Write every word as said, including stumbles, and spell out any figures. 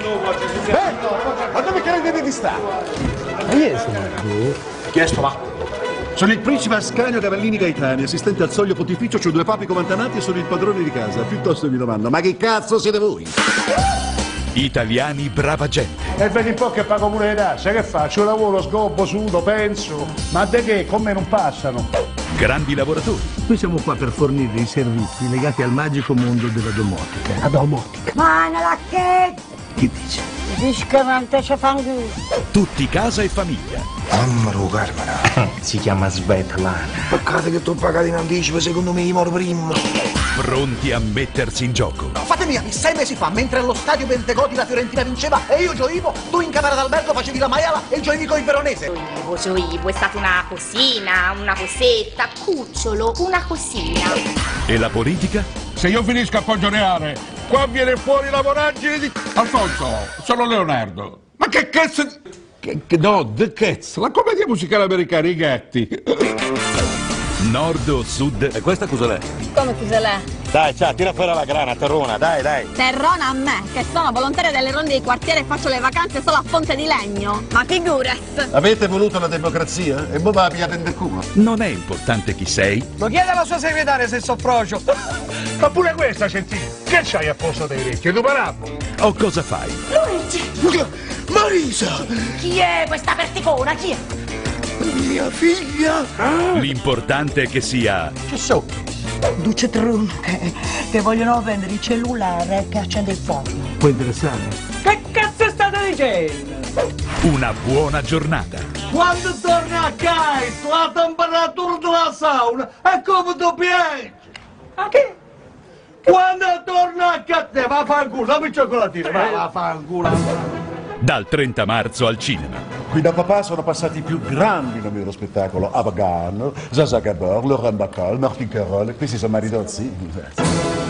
Beh, ma dove credete di stare? Ma io sono tu? Chi è sto va? Sono il principe Ascanio Cavallini Gaetani, assistente al soglio pontificio, c'ho due papi comandanati e sono il padrone di casa. Piuttosto mi domando, ma che cazzo siete voi? Italiani brava gente. E vedi un po' che pago pure le tasse, che faccio? Lavoro, scoppo, sudo, penso. Ma de che? Con me non passano. Grandi lavoratori. Noi siamo qua per fornire i servizi legati al magico mondo della domotica. La domotica. Ma la che? Chi dice? Dici che non te ci fanno più. Tutti casa e famiglia. Ammaro Carmena. Si chiama Svetlana. Peccato che tu pagati in anticipo, secondo me moro prima. Pronti a mettersi in gioco. Fatemi capire, sei mesi fa, mentre allo stadio Bentegodi la Fiorentina vinceva e io gioivo, tu in camera d'albergo facevi la maiala e gioivi con il veronese. Gioivo, gioivo, è stata una cosina, una cosetta, cucciolo, una cosina. E la politica? Se io finisco a Poggio Reale, qua viene fuori la voragine di... Alfonso, sono Leonardo. Ma che cazzo... Che, che, no, the cazzo, la commedia musicale americana, i gatti. Nord o sud? E questa cosa l'è? Come cosa l'è? Dai, ciao, tira fuori la grana, terrona, dai, dai. Terrona a me, che sono volontaria delle ronde di quartiere e faccio le vacanze solo a Ponte di Legno. Ma figurati. Avete voluto la democrazia? E voi la pigliate in culo. Non è importante chi sei. Lo chiede alla sua segretaria se soffrocio. Ma pure questa, senti, che c'hai a posto dei vecchi? Tu parabbo? O cosa fai? Luigi! Marisa! Chi è questa verticona? Chi è? Mia figlia! L'importante è che sia Che so? Duce Trum, che, che vogliono vendere il cellulare che accende il fuoco. Può interessare? Che cazzo state dicendo? una buona giornata. Quando torna a casa, la temperatura della sauna è come tu piaci. A che? Quando torna a casa, va a fare il culo, dammi il cioccolatino, va a fare il culo. Dal trenta marzo al cinema. Qui da papà sono passati i più grandi nomi dello spettacolo. Ava Gardner, Zaza Gabor, Laurent Bacall, Martin Carroll, questi sono maritozzi.